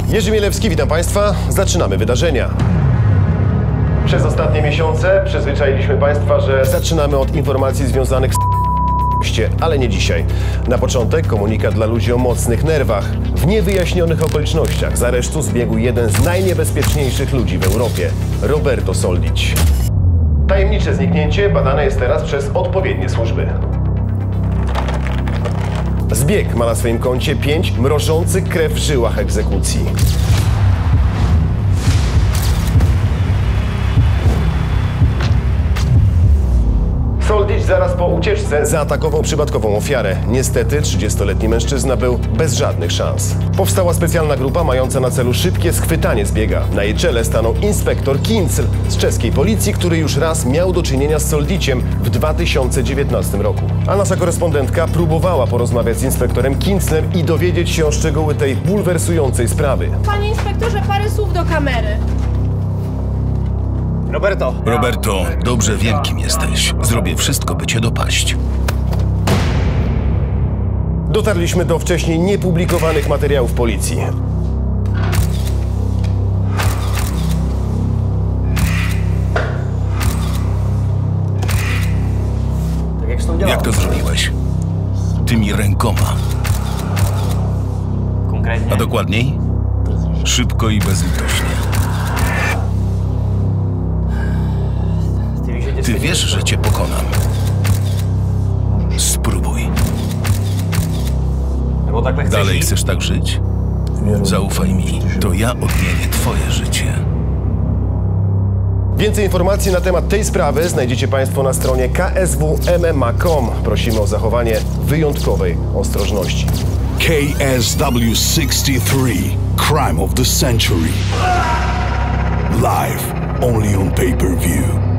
Jerzy Mielewski, witam Państwa. Zaczynamy wydarzenia. Przez ostatnie miesiące przyzwyczailiśmy Państwa, że zaczynamy od informacji związanych z ale nie dzisiaj. Na początek komunikat dla ludzi o mocnych nerwach. W niewyjaśnionych okolicznościach z aresztu zbiegł jeden z najniebezpieczniejszych ludzi w Europie, Roberto Soldić. Tajemnicze zniknięcie badane jest teraz przez odpowiednie służby. Zbieg ma na swoim koncie 5 mrożących krew w żyłach egzekucji. Soldić zaraz po ucieczce zaatakował przypadkową ofiarę. Niestety 30-letni mężczyzna był bez żadnych szans. Powstała specjalna grupa mająca na celu szybkie schwytanie zbiega. Na jej czele stanął inspektor Kincl z czeskiej policji, który już raz miał do czynienia z Soldiciem w 2019 roku. A nasza korespondentka próbowała porozmawiać z inspektorem Kinclem i dowiedzieć się o szczegóły tej bulwersującej sprawy. Panie inspektorze, parę słów do kamery. Roberto, dobrze wiem, kim jesteś. Zrobię wszystko, by cię dopaść. Dotarliśmy do wcześniej niepublikowanych materiałów policji. Jak to zrobiłeś? Tymi rękoma. A dokładniej? Szybko i bezlitośnie. Ty wiesz, że cię pokonam. Spróbuj. Dalej chcesz tak żyć? Zaufaj mi, to ja odmienię twoje życie. Więcej informacji na temat tej sprawy znajdziecie Państwo na stronie kswmma.com. Prosimy o zachowanie wyjątkowej ostrożności. KSW63, Crime of the Century. Live only on pay-per-view.